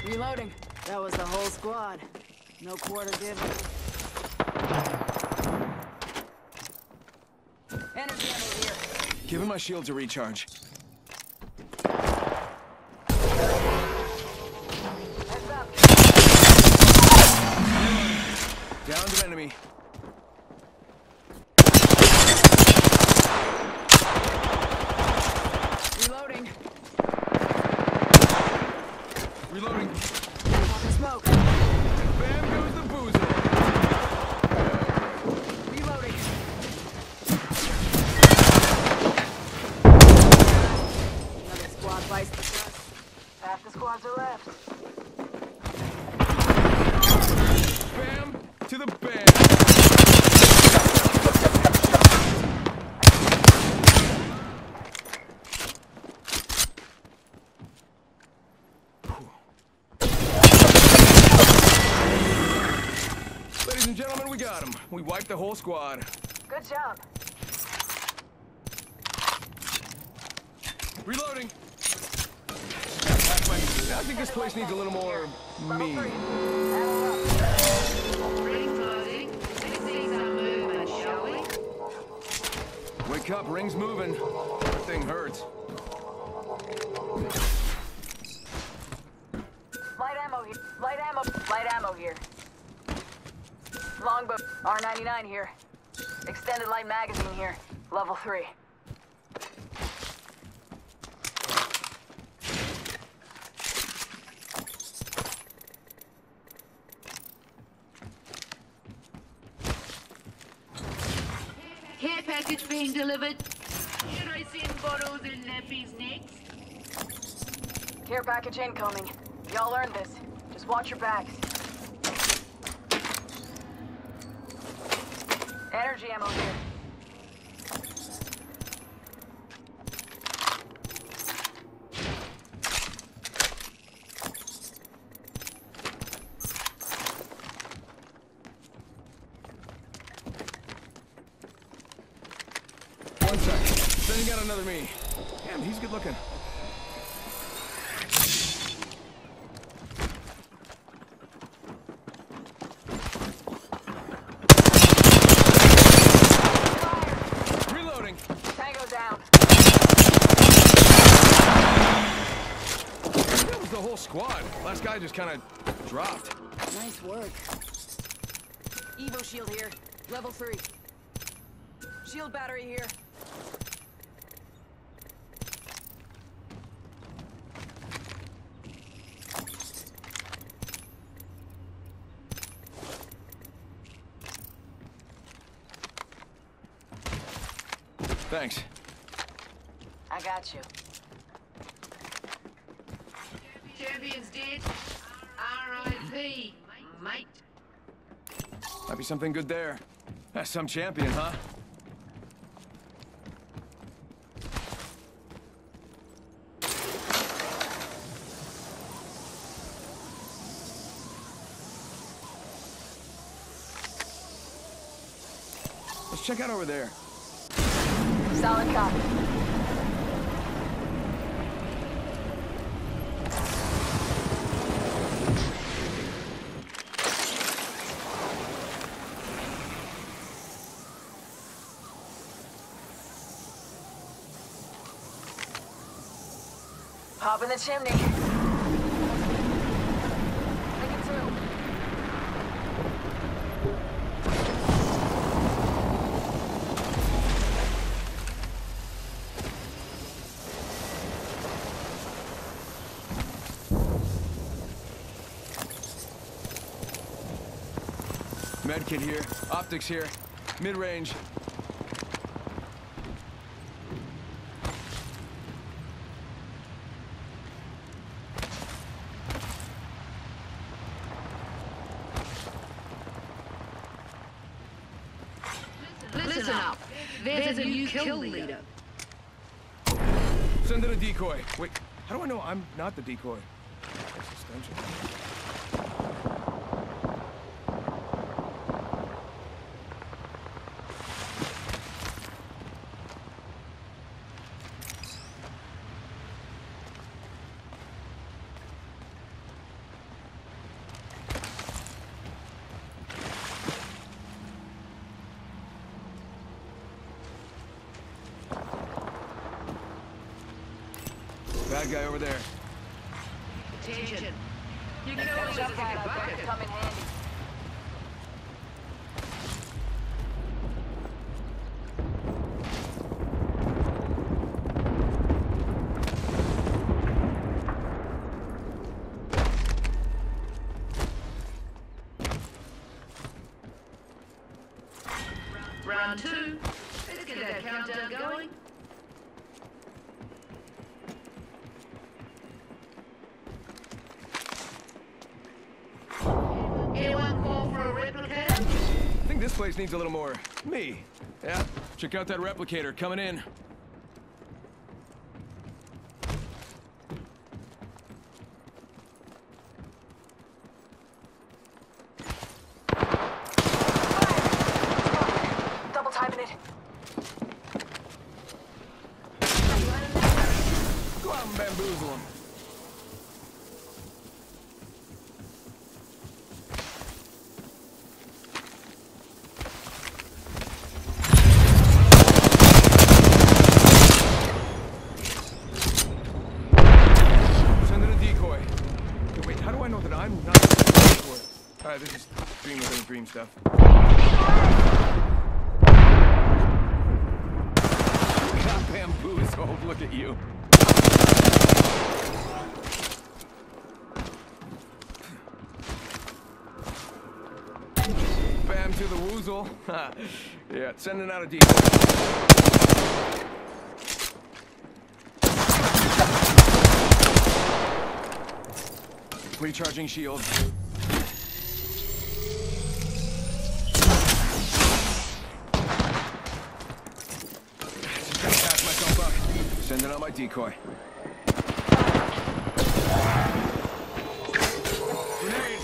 Reloading. That was the whole squad. No quarter given. Energy ammo here. Giving my shields a recharge. Heads up. Downed an enemy. Reloading. Reloading. Popping smoke. And bam goes the boozer. Reloading. Another squad bites the dust. Half the squads are left. Bam to the bam. Ladies and gentlemen, we got him. We wiped the whole squad. Good job. Reloading. I think this place needs a little more me. Ring closing. Let's see some movement, shall we? Wake up, ring's moving. That thing hurts. Light ammo here. Light ammo. Light ammo here. Longbow. R99 here. Extended light magazine here. Level 3. Care package being delivered. Should I send bottles and nappies next? Care package incoming. Y'all earned this. Just watch your backs. Energy ammo here. One sec. Sending out another me. Damn, he's good looking. Reloading. Tango down. That was the whole squad. Last guy just kind of dropped. Nice work. Evo shield here. Level 3. Shield battery here. Thanks. I got you. Champion's dead. R.I.P. Mate. Might be something good there. That's some champion, huh? Let's check out over there. Solid copy. Pop in the chimney. Take it two. Medkit here. Optics here. Mid-range. Listen up. There's a new kill leader. Send in a decoy. Wait, how do I know I'm not the decoy? Suspension. Bad guy over there. Attention. You can always take a bucket. Come in handy. Round 2. Let's get that countdown going. Anyone call for a replicator? I think this place needs a little more me. Yeah, check out that replicator coming in. Double timing it. Go out and bamboozle him. Send in a decoy. Okay, wait, how do I know that I'm not the decoy? Alright, this is dream within a dream stuff. Got bamboozled, look at you. Bam to the woozle. Yeah, sending out a decoy. Recharging shield. Just gotta patch myself up. Sending out my decoy. Grenade!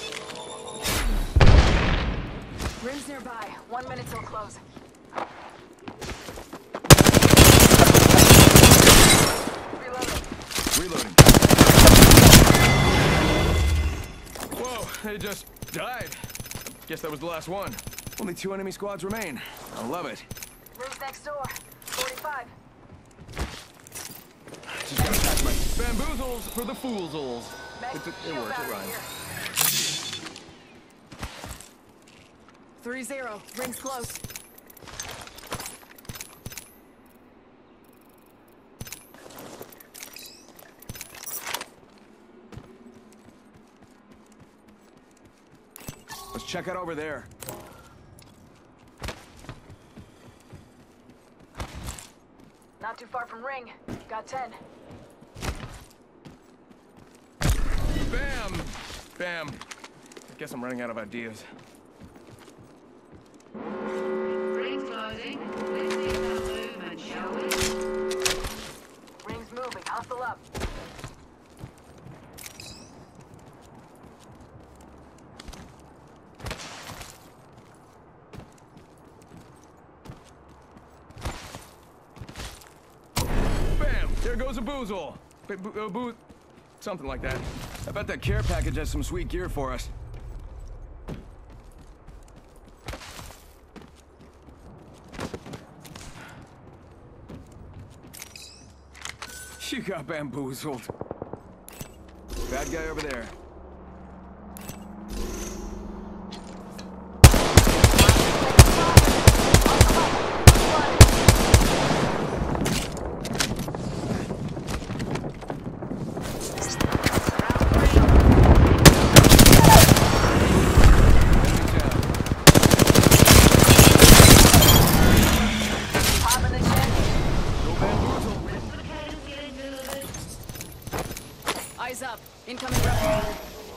Rings nearby. 1 minute till close. Reloading. Reloading. Whoa, they just died. Guess that was the last one. Only 2 enemy squads remain. I love it. Rings next door. 45. Just gotta patch my bamboozles for the foolsels. It Shield works, it battery rhymes. here. 3-0. Rings close. Let's check out over there. Not too far from ring. Got 10. Bam! Bam. I guess I'm running out of ideas. Rings closing. Let's see some movement, shall we? Rings moving. Hustle up. Bam! There goes a boozle. Something like that. I bet that care package has some sweet gear for us. You got bamboozled. Bad guy over there. Popping the chin. Go bamboozle. Replicators getting delivered. Eyes up. Incoming replicator.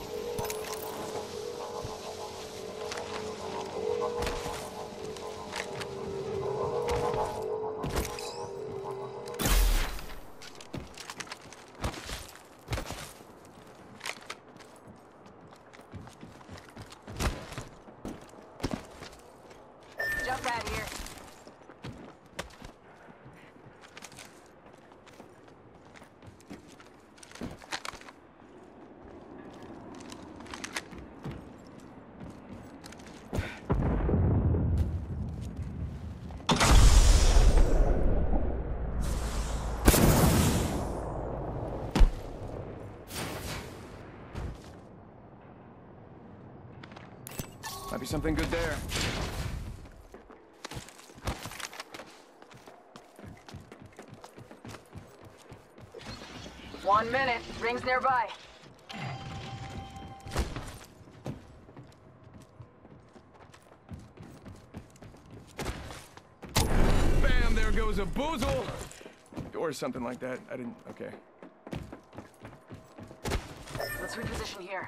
Jump pad here. Might be something good there. One minute. Ring's nearby. Bam! There goes a boozle! Or something like that. I didn't... Okay. Let's reposition here.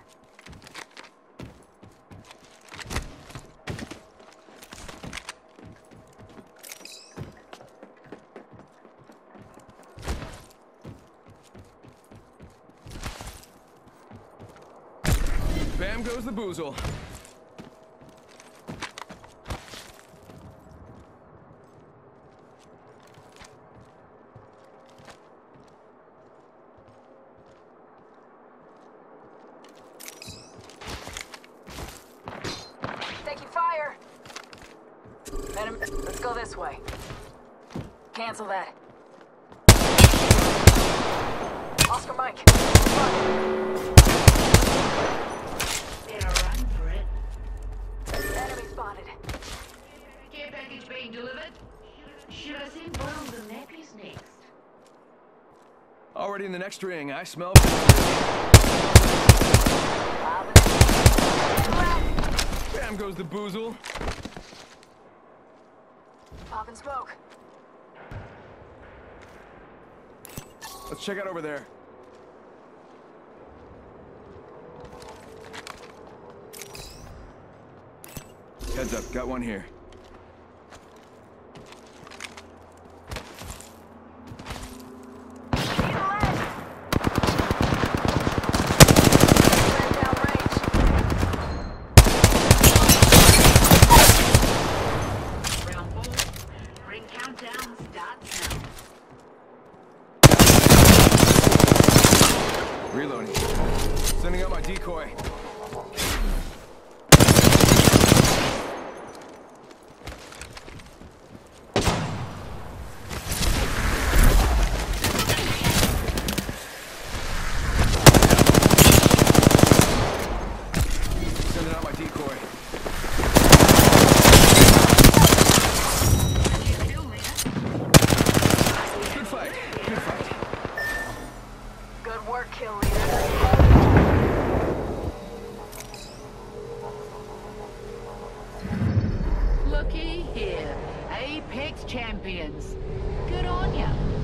Bam goes the boozle. Taking fire! Venom, let's go this way. Cancel that. Oscar Mike. Better run for it. Enemy spotted. Care package being delivered. Should I send bottles and nappies next? Already in the next ring. I smell... Bam goes the boozle. Popping smoke. Let's check out over there. Heads up, got one here. Round 4. Ring countdown starts now. Reloading. Sending out my decoy. Sending out my decoy. Good fight. Good fight. Good work, kill leader. Looky here. Apex champions. Good on ya.